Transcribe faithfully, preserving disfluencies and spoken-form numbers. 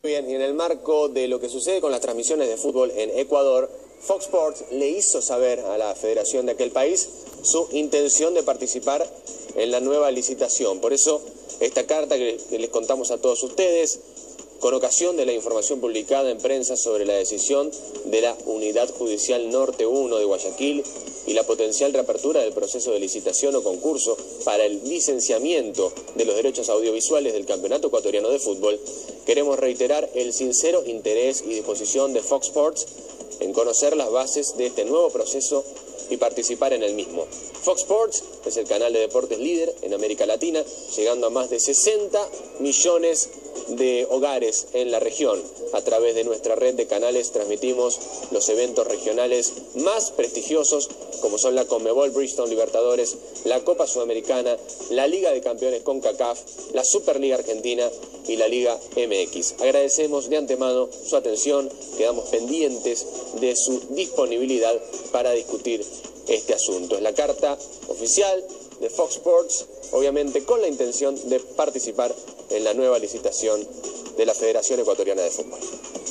Bien, y en el marco de lo que sucede con las transmisiones de fútbol en Ecuador, Fox Sports le hizo saber a la federación de aquel país su intención de participar en la nueva licitación. Por eso, esta carta que les contamos a todos ustedes, con ocasión de la información publicada en prensa sobre la decisión de la Unidad Judicial Norte uno de Guayaquil y la potencial reapertura del proceso de licitación o concurso para el licenciamiento de los derechos audiovisuales del Campeonato Ecuatoriano de Fútbol, queremos reiterar el sincero interés y disposición de Fox Sports en conocer las bases de este nuevo proceso y participar en el mismo. Fox Sports es el canal de deportes líder en América Latina, llegando a más de sesenta millones de hogares en la región. A través de nuestra red de canales transmitimos los eventos regionales más prestigiosos, como son la Conmebol Bridgestone Libertadores, la Copa Sudamericana, la Liga de Campeones CONCACAF, la Superliga Argentina y la Liga M X. Agradecemos de antemano su atención, quedamos pendientes de su disponibilidad para discutir este asunto. Es la carta oficial de Fox Sports, obviamente con la intención de participar en la nueva licitación de la Federación Ecuatoriana de Fútbol.